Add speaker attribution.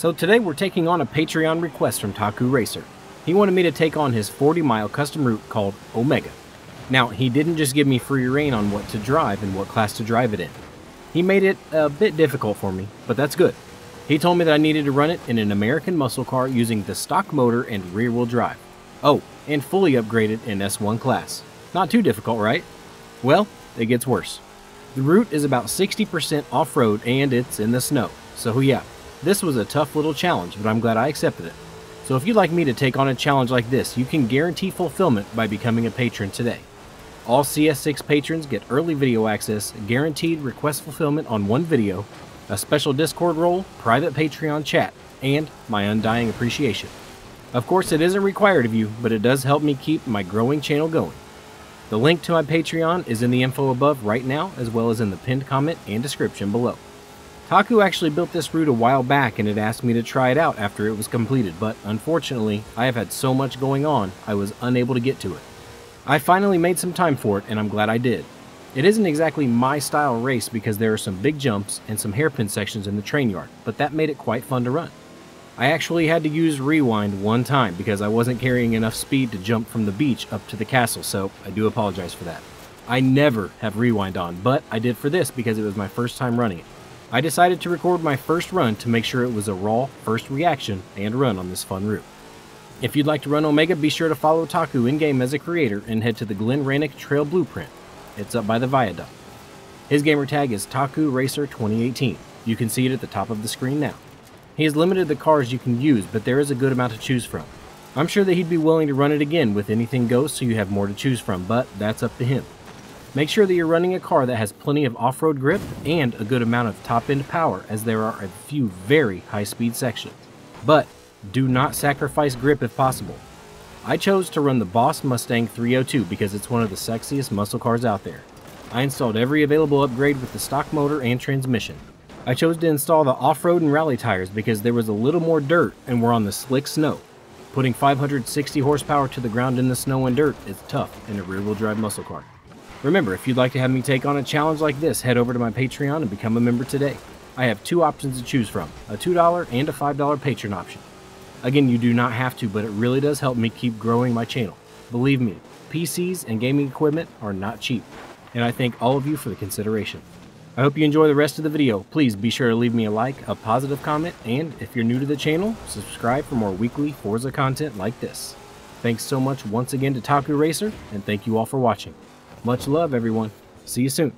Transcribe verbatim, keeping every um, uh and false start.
Speaker 1: So today we're taking on a Patreon request from Taku Racer. He wanted me to take on his forty mile custom route called Omega. Now, he didn't just give me free reign on what to drive and what class to drive it in. He made it a bit difficult for me, but that's good. He told me that I needed to run it in an American muscle car using the stock motor and rear-wheel drive. Oh, and fully upgraded in S one class. Not too difficult, right? Well, it gets worse. The route is about sixty percent off-road and it's in the snow, so yeah. This was a tough little challenge, but I'm glad I accepted it. So if you'd like me to take on a challenge like this, you can guarantee fulfillment by becoming a patron today. All C S six patrons get early video access, guaranteed request fulfillment on one video, a special Discord role, private Patreon chat, and my undying appreciation. Of course, it isn't required of you, but it does help me keep my growing channel going. The link to my Patreon is in the info above right now, as well as in the pinned comment and description below. Taku actually built this route a while back and had asked me to try it out after it was completed, but unfortunately, I have had so much going on, I was unable to get to it. I finally made some time for it, and I'm glad I did. It isn't exactly my style race because there are some big jumps and some hairpin sections in the train yard, but that made it quite fun to run. I actually had to use rewind one time because I wasn't carrying enough speed to jump from the beach up to the castle, so I do apologize for that. I never have rewind on, but I did for this because it was my first time running it. I decided to record my first run to make sure it was a raw first reaction and run on this fun route. If you'd like to run Omega, be sure to follow Taku in-game as a creator and head to the Glen Rannick Trail Blueprint. It's up by the viaduct. His gamer tag is Taku Racer twenty eighteen. You can see it at the top of the screen now. He has limited the cars you can use, but there is a good amount to choose from. I'm sure that he'd be willing to run it again with anything goes so you have more to choose from, but that's up to him. Make sure that you're running a car that has plenty of off-road grip and a good amount of top-end power, as there are a few very high-speed sections. But do not sacrifice grip if possible. I chose to run the Boss Mustang three oh two because it's one of the sexiest muscle cars out there. I installed every available upgrade with the stock motor and transmission. I chose to install the off-road and rally tires because there was a little more dirt and we're on the slick snow. Putting five hundred sixty horsepower to the ground in the snow and dirt is tough in a rear-wheel drive muscle car. Remember, if you'd like to have me take on a challenge like this, head over to my Patreon and become a member today. I have two options to choose from, a two dollar and a five dollar patron option. Again, you do not have to, but it really does help me keep growing my channel. Believe me, P Cs and gaming equipment are not cheap, and I thank all of you for the consideration. I hope you enjoy the rest of the video. Please be sure to leave me a like, a positive comment, and if you're new to the channel, subscribe for more weekly Forza content like this. Thanks so much once again to Taku Racer, and thank you all for watching. Much love, everyone. See you soon.